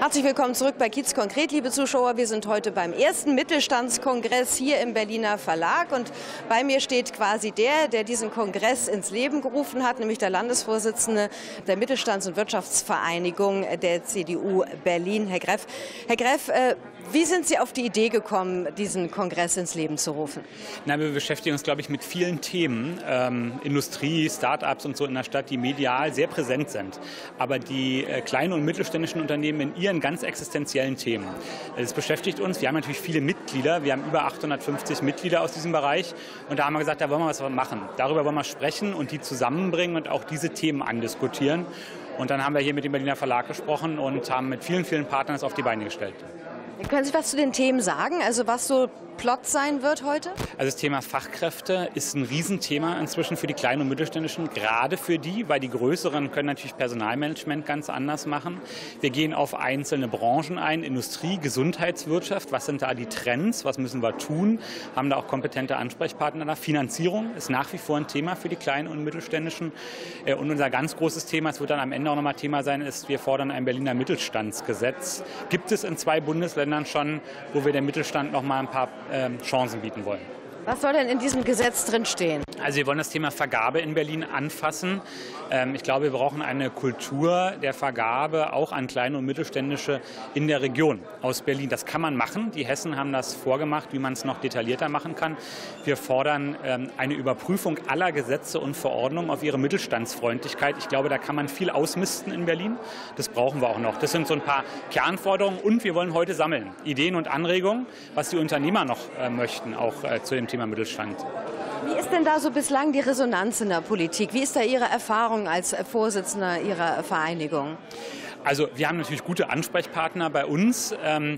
Herzlich willkommen zurück bei Kiez konkret, liebe Zuschauer. Wir sind heute beim ersten Mittelstandskongress hier im Berliner Verlag. Und bei mir steht quasi der diesen Kongress ins Leben gerufen hat, nämlich der Landesvorsitzende der Mittelstands- und Wirtschaftsvereinigung der CDU Berlin, Herr Greff. Herr Greff, wie sind Sie auf die Idee gekommen, diesen Kongress ins Leben zu rufen? Na, wir beschäftigen uns, glaube ich, mit vielen Themen, Industrie, Start-ups und so in der Stadt, die medial sehr präsent sind. Aber die kleinen und mittelständischen Unternehmen in ihren ganz existenziellen Themen. Das beschäftigt uns. Wir haben natürlich viele Mitglieder. Wir haben über 850 Mitglieder aus diesem Bereich. Und da haben wir gesagt, da wollen wir was machen. Darüber wollen wir sprechen und die zusammenbringen und auch diese Themen andiskutieren. Und dann haben wir hier mit dem Berliner Verlag gesprochen und haben mit vielen, vielen Partnern das auf die Beine gestellt. Können Sie was zu den Themen sagen, also was so Plot sein wird heute? Also das Thema Fachkräfte ist ein Riesenthema inzwischen für die kleinen und mittelständischen, gerade für die, weil die größeren können natürlich Personalmanagement ganz anders machen. Wir gehen auf einzelne Branchen ein, Industrie, Gesundheitswirtschaft, was sind da die Trends, was müssen wir tun, haben da auch kompetente Ansprechpartner da. Finanzierung ist nach wie vor ein Thema für die kleinen und mittelständischen. Und unser ganz großes Thema, es wird dann am Ende auch nochmal Thema sein, ist, wir fordern ein Berliner Mittelstandsgesetz. Gibt es in 2 Bundesländern schon, wo wir dem Mittelstand noch mal ein paar Chancen bieten wollen. Was soll denn in diesem Gesetz drinstehen? Also wir wollen das Thema Vergabe in Berlin anfassen. Ich glaube, wir brauchen eine Kultur der Vergabe auch an kleine und mittelständische in der Region aus Berlin. Das kann man machen. Die Hessen haben das vorgemacht, wie man es noch detaillierter machen kann. Wir fordern eine Überprüfung aller Gesetze und Verordnungen auf ihre Mittelstandsfreundlichkeit. Ich glaube, da kann man viel ausmisten in Berlin. Das brauchen wir auch noch. Das sind so ein paar Kernforderungen. Und wir wollen heute sammeln Ideen und Anregungen, was die Unternehmer noch möchten, auch zu dem Thema Mittelstand. Wie ist denn da so bislang die Resonanz in der Politik? Wie ist da Ihre Erfahrung als Vorsitzender Ihrer Vereinigung? Also wir haben natürlich gute Ansprechpartner bei uns.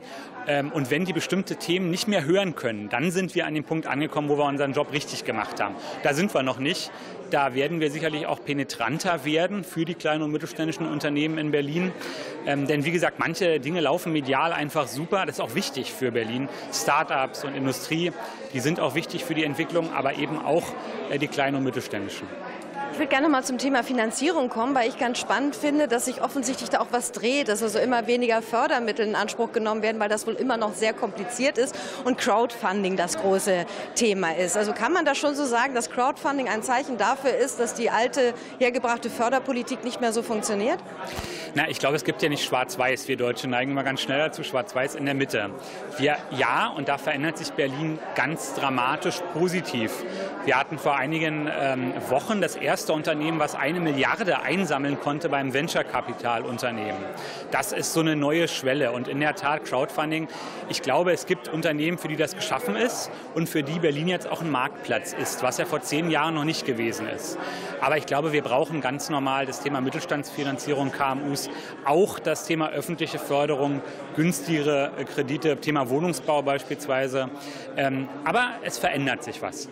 Und wenn die bestimmte Themen nicht mehr hören können, dann sind wir an dem Punkt angekommen, wo wir unseren Job richtig gemacht haben. Da sind wir noch nicht. Da werden wir sicherlich auch penetranter werden für die kleinen und mittelständischen Unternehmen in Berlin. Denn wie gesagt, manche Dinge laufen medial einfach super. Das ist auch wichtig für Berlin. Start-ups und Industrie, die sind auch wichtig für die Entwicklung, aber eben auch die kleinen und mittelständischen. Ich würde gerne mal zum Thema Finanzierung kommen, weil ich ganz spannend finde, dass sich offensichtlich da auch was dreht, dass also immer weniger Fördermittel in Anspruch genommen werden, weil das wohl immer noch sehr kompliziert ist und Crowdfunding das große Thema ist. Also kann man da schon so sagen, dass Crowdfunding ein Zeichen dafür ist, dass die alte, hergebrachte Förderpolitik nicht mehr so funktioniert? Na, ich glaube, es gibt ja nicht Schwarz-Weiß. Wir Deutsche neigen immer ganz schnell dazu, Schwarz-Weiß in der Mitte. Ja, und da verändert sich Berlin ganz dramatisch positiv. Wir hatten vor einigen Wochen das erste Unternehmen, was 1 Milliarde einsammeln konnte beim Venture-Kapital-Unternehmen. Das ist so eine neue Schwelle. Und in der Tat Crowdfunding, ich glaube, es gibt Unternehmen, für die das geschaffen ist und für die Berlin jetzt auch ein Marktplatz ist, was ja vor 10 Jahren noch nicht gewesen ist. Aber ich glaube, wir brauchen ganz normal das Thema Mittelstandsfinanzierung, KMUs, auch das Thema öffentliche Förderung, günstigere Kredite, Thema Wohnungsbau beispielsweise. Aber es verändert sich was.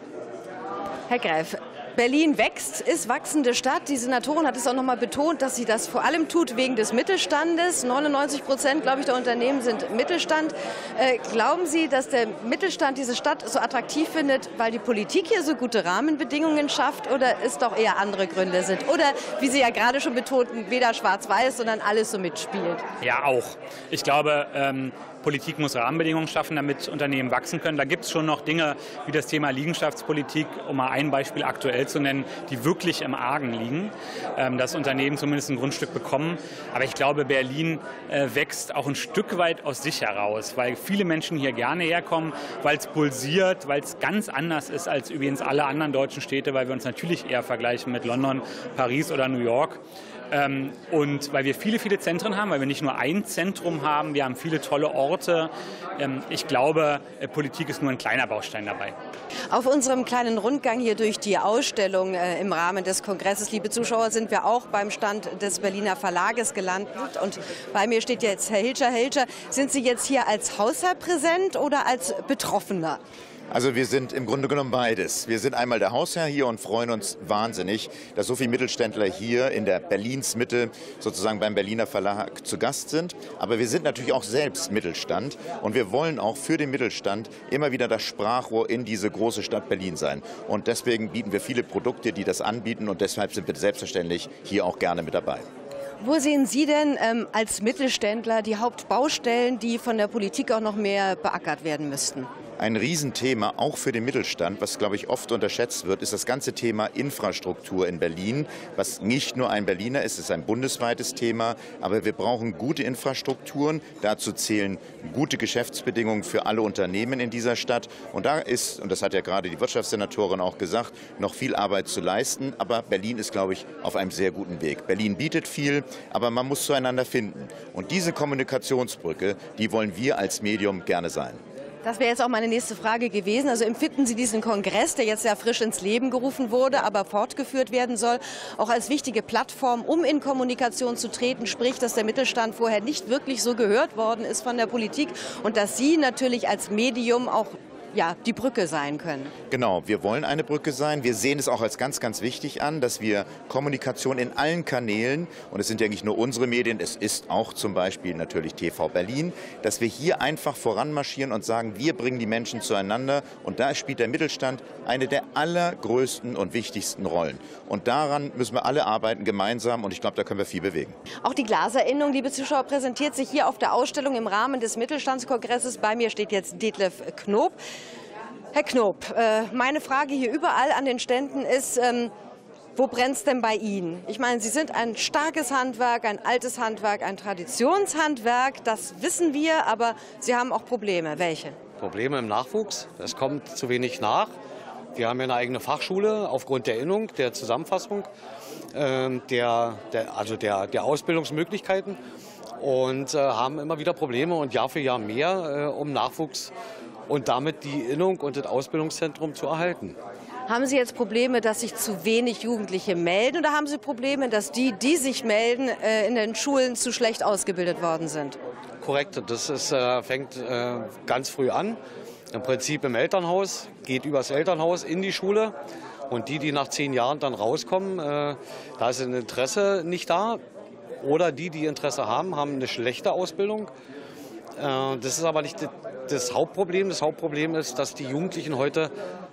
Herr Greff, Berlin wächst, ist wachsende Stadt. Die Senatorin hat es auch noch mal betont, dass sie das vor allem tut wegen des Mittelstandes. 99%, glaube ich, der Unternehmen sind Mittelstand. Glauben Sie, dass der Mittelstand diese Stadt so attraktiv findet, weil die Politik hier so gute Rahmenbedingungen schafft, oder es doch eher andere Gründe sind? Oder, wie Sie ja gerade schon betonten, weder schwarz-weiß, sondern alles so mitspielt? Ja, auch. Ich glaube, Politik muss Rahmenbedingungen schaffen, damit Unternehmen wachsen können. Da gibt es schon noch Dinge wie das Thema Liegenschaftspolitik, um mal ein Beispiel aktuell zu nennen, die wirklich im Argen liegen, dass Unternehmen zumindest ein Grundstück bekommen. Aber ich glaube, Berlin wächst auch ein Stück weit aus sich heraus, weil viele Menschen hier gerne herkommen, weil es pulsiert, weil es ganz anders ist als übrigens alle anderen deutschen Städte, weil wir uns natürlich eher vergleichen mit London, Paris oder New York. Und weil wir viele, viele Zentren haben, weil wir nicht nur ein Zentrum haben, wir haben viele tolle Orte. Ich glaube, Politik ist nur ein kleiner Baustein dabei. Auf unserem kleinen Rundgang hier durch die Ausstellung im Rahmen des Kongresses, liebe Zuschauer, sind wir auch beim Stand des Berliner Verlages gelandet. Und bei mir steht jetzt Herr Hilscher. Herr Hilscher, sind Sie jetzt hier als Hausherr präsent oder als Betroffener? Also wir sind im Grunde genommen beides. Wir sind einmal der Hausherr hier und freuen uns wahnsinnig, dass so viele Mittelständler hier in der Berlinsmitte sozusagen beim Berliner Verlag zu Gast sind. Aber wir sind natürlich auch selbst Mittelstand und wir wollen auch für den Mittelstand immer wieder das Sprachrohr in diese große Stadt Berlin sein. Und deswegen bieten wir viele Produkte, die das anbieten, und deshalb sind wir selbstverständlich hier auch gerne mit dabei. Wo sehen Sie denn als Mittelständler die Hauptbaustellen, die von der Politik auch noch mehr beackert werden müssten? Ein Riesenthema, auch für den Mittelstand, was, glaube ich, oft unterschätzt wird, ist das ganze Thema Infrastruktur in Berlin, was nicht nur ein Berliner ist, es ist ein bundesweites Thema, aber wir brauchen gute Infrastrukturen. Dazu zählen gute Geschäftsbedingungen für alle Unternehmen in dieser Stadt. Und da ist, und das hat ja gerade die Wirtschaftssenatorin auch gesagt, noch viel Arbeit zu leisten. Aber Berlin ist, glaube ich, auf einem sehr guten Weg. Berlin bietet viel, aber man muss zueinander finden. Und diese Kommunikationsbrücke, die wollen wir als Medium gerne sein. Das wäre jetzt auch meine nächste Frage gewesen. Also empfinden Sie diesen Kongress, der jetzt sehr frisch ins Leben gerufen wurde, aber fortgeführt werden soll, auch als wichtige Plattform, um in Kommunikation zu treten, sprich, dass der Mittelstand vorher nicht wirklich so gehört worden ist von der Politik und dass Sie natürlich als Medium auch die Brücke sein können? Genau, wir wollen eine Brücke sein. Wir sehen es auch als ganz, ganz wichtig an, dass wir Kommunikation in allen Kanälen, und es sind ja nicht nur unsere Medien, es ist auch zum Beispiel natürlich TV Berlin, dass wir hier einfach voranmarschieren und sagen, wir bringen die Menschen zueinander. Und da spielt der Mittelstand eine der allergrößten und wichtigsten Rollen. Und daran müssen wir alle arbeiten gemeinsam, und ich glaube, da können wir viel bewegen. Auch die Glaserinnung, liebe Zuschauer, präsentiert sich hier auf der Ausstellung im Rahmen des Mittelstandskongresses. Bei mir steht jetzt Detlef Knoop. Herr Knoop, meine Frage hier überall an den Ständen ist, wo brennt es denn bei Ihnen? Ich meine, Sie sind ein starkes Handwerk, ein altes Handwerk, ein Traditionshandwerk, das wissen wir, aber Sie haben auch Probleme. Welche? Probleme im Nachwuchs, es kommt zu wenig nach. Wir haben ja eine eigene Fachschule aufgrund der Innung, der Zusammenfassung, der Ausbildungsmöglichkeiten und haben immer wieder Probleme und Jahr für Jahr mehr, um Nachwuchs und damit die Innung und das Ausbildungszentrum zu erhalten. Haben Sie jetzt Probleme, dass sich zu wenig Jugendliche melden, oder haben Sie Probleme, dass die sich melden, in den Schulen zu schlecht ausgebildet worden sind? Korrekt, das fängt ganz früh an. Im Prinzip im Elternhaus, geht übers Elternhaus in die Schule. Und die nach 10 Jahren dann rauskommen, da ist ein Interesse nicht da. Oder die Interesse haben, haben eine schlechte Ausbildung. Das ist aber nicht das Hauptproblem. Das Hauptproblem ist, dass die Jugendlichen heute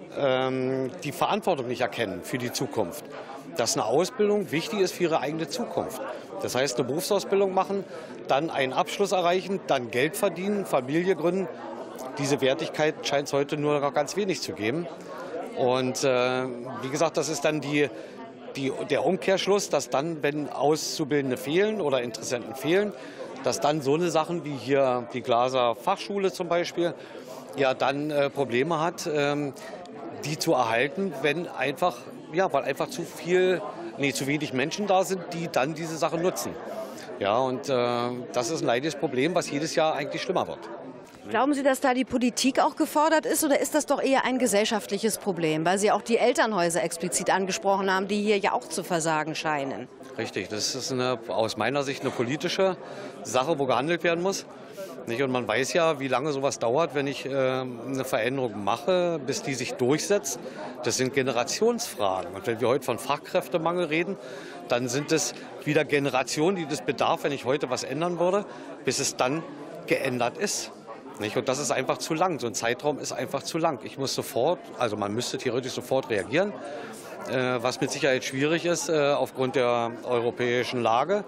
die Verantwortung nicht erkennen für die Zukunft. Dass eine Ausbildung wichtig ist für ihre eigene Zukunft. Das heißt, eine Berufsausbildung machen, dann einen Abschluss erreichen, dann Geld verdienen, Familie gründen. Diese Wertigkeit scheint es heute nur noch ganz wenig zu geben. Und wie gesagt, das ist dann der Umkehrschluss, dass dann, wenn Auszubildende fehlen oder Interessenten fehlen, dass dann so eine Sachen wie hier die Glaser Fachschule zum Beispiel ja dann Probleme hat, die zu erhalten, wenn weil einfach zu wenig Menschen da sind, die dann diese Sachen nutzen. Ja, und das ist ein leidiges Problem, was jedes Jahr eigentlich schlimmer wird. Glauben Sie, dass da die Politik auch gefordert ist, oder ist das doch eher ein gesellschaftliches Problem, weil Sie auch die Elternhäuser explizit angesprochen haben, die hier ja auch zu versagen scheinen? Richtig, das ist aus meiner Sicht eine politische Sache, wo gehandelt werden muss. Und man weiß ja, wie lange sowas dauert, wenn ich eine Veränderung mache, bis die sich durchsetzt. Das sind Generationsfragen. Und wenn wir heute von Fachkräftemangel reden, dann sind es wieder Generationen, die das bedarf, wenn ich heute was ändern würde, bis es dann geändert ist. Und das ist einfach zu lang. So ein Zeitraum ist einfach zu lang. Man müsste theoretisch sofort reagieren, was mit Sicherheit schwierig ist aufgrund der europäischen Lage.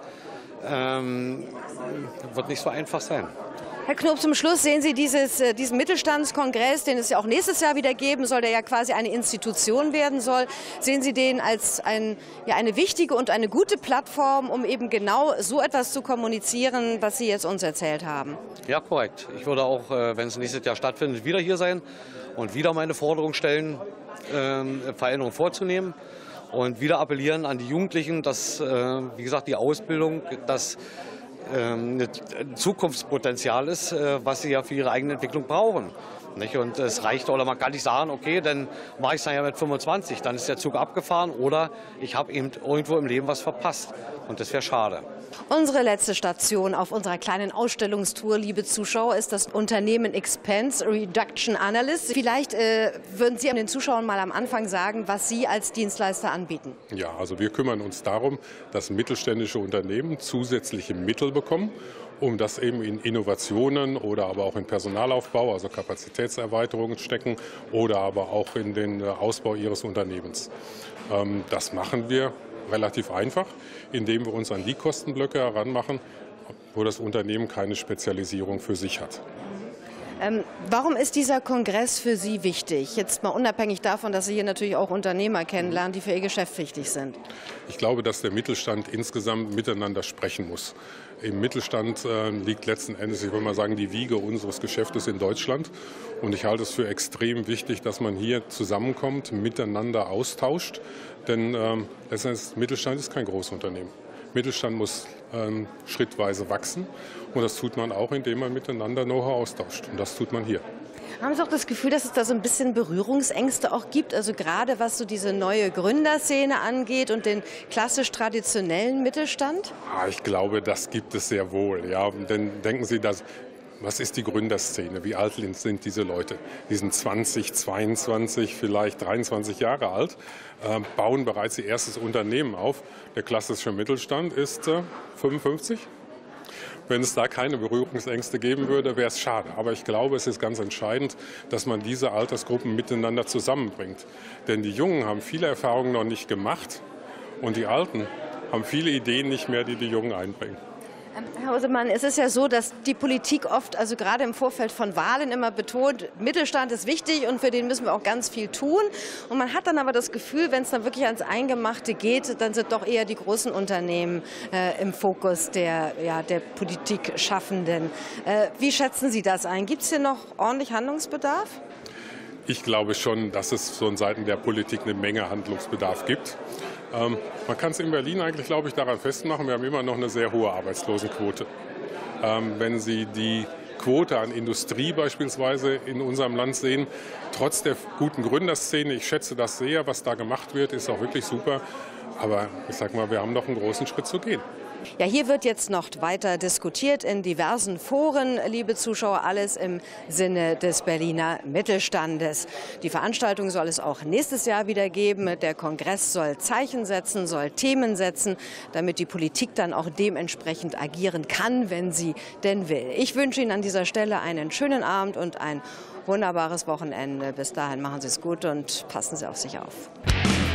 Wird nicht so einfach sein. Herr Knoop, zum Schluss sehen Sie diesen Mittelstandskongress, den es ja auch nächstes Jahr wieder geben soll, der ja quasi eine Institution werden soll. Sehen Sie den als eine wichtige und eine gute Plattform, um eben genau so etwas zu kommunizieren, was Sie jetzt uns erzählt haben? Ja, korrekt. Ich würde auch, wenn es nächstes Jahr stattfindet, wieder hier sein und wieder meine Forderung stellen, Veränderungen vorzunehmen. Und wieder appellieren an die Jugendlichen, dass, wie gesagt, die Ausbildung, das ein Zukunftspotenzial ist, was sie ja für ihre eigene Entwicklung brauchen. Und es reicht, oder man kann nicht sagen, okay, dann mache ich es dann ja mit 25, dann ist der Zug abgefahren, oder ich habe eben irgendwo im Leben was verpasst. Und das wäre schade. Unsere letzte Station auf unserer kleinen Ausstellungstour, liebe Zuschauer, ist das Unternehmen Expense Reduction Analyst. Vielleicht würden Sie den Zuschauern mal am Anfang sagen, was Sie als Dienstleister anbieten. Ja, also wir kümmern uns darum, dass mittelständische Unternehmen zusätzliche Mittel bekommen, um das eben in Innovationen oder aber auch in Personalaufbau, also Kapazitätserweiterungen stecken, oder aber auch in den Ausbau ihres Unternehmens. Das machen wir relativ einfach, indem wir uns an die Kostenblöcke heranmachen, wo das Unternehmen keine Spezialisierung für sich hat. Warum ist dieser Kongress für Sie wichtig? Jetzt mal unabhängig davon, dass Sie hier natürlich auch Unternehmer kennenlernen, die für Ihr Geschäft wichtig sind. Ich glaube, dass der Mittelstand insgesamt miteinander sprechen muss. Im Mittelstand liegt letzten Endes, ich würde mal sagen, die Wiege unseres Geschäftes in Deutschland. Und ich halte es für extrem wichtig, dass man hier zusammenkommt, miteinander austauscht. Denn letztendlich Mittelstand ist kein Großunternehmen. Mittelstand muss schrittweise wachsen und das tut man auch, indem man miteinander Know-how austauscht. Und das tut man hier. Haben Sie auch das Gefühl, dass es da so ein bisschen Berührungsängste auch gibt? Also gerade was so diese neue Gründerszene angeht und den klassisch traditionellen Mittelstand? Ich glaube, das gibt es sehr wohl. Ja. Denn denken Sie, was ist die Gründerszene? Wie alt sind diese Leute? Die sind 20, 22, vielleicht 23 Jahre alt, bauen bereits ihr erstes Unternehmen auf. Der klassische Mittelstand ist 55. Wenn es da keine Berührungsängste geben würde, wäre es schade. Aber ich glaube, es ist ganz entscheidend, dass man diese Altersgruppen miteinander zusammenbringt. Denn die Jungen haben viele Erfahrungen noch nicht gemacht und die Alten haben viele Ideen nicht mehr, die die Jungen einbringen. Herr Hausemann, es ist ja so, dass die Politik oft, also gerade im Vorfeld von Wahlen immer betont, Mittelstand ist wichtig und für den müssen wir auch ganz viel tun. Und man hat dann aber das Gefühl, wenn es dann wirklich ans Eingemachte geht, dann sind doch eher die großen Unternehmen im Fokus der Politikschaffenden. Wie schätzen Sie das ein? Gibt es hier noch ordentlich Handlungsbedarf? Ich glaube schon, dass es von Seiten der Politik eine Menge Handlungsbedarf gibt. Man kann es in Berlin eigentlich, glaube ich, daran festmachen, wir haben immer noch eine sehr hohe Arbeitslosenquote. Wenn Sie die Quote an Industrie beispielsweise in unserem Land sehen, trotz der guten Gründerszene, ich schätze das sehr, was da gemacht wird, ist auch wirklich super. Aber ich sage mal, wir haben noch einen großen Schritt zu gehen. Ja, hier wird jetzt noch weiter diskutiert in diversen Foren, liebe Zuschauer, alles im Sinne des Berliner Mittelstandes. Die Veranstaltung soll es auch nächstes Jahr wieder geben. Der Kongress soll Zeichen setzen, soll Themen setzen, damit die Politik dann auch dementsprechend agieren kann, wenn sie denn will. Ich wünsche Ihnen an dieser Stelle einen schönen Abend und ein wunderbares Wochenende. Bis dahin machen Sie es gut und passen Sie auf sich auf.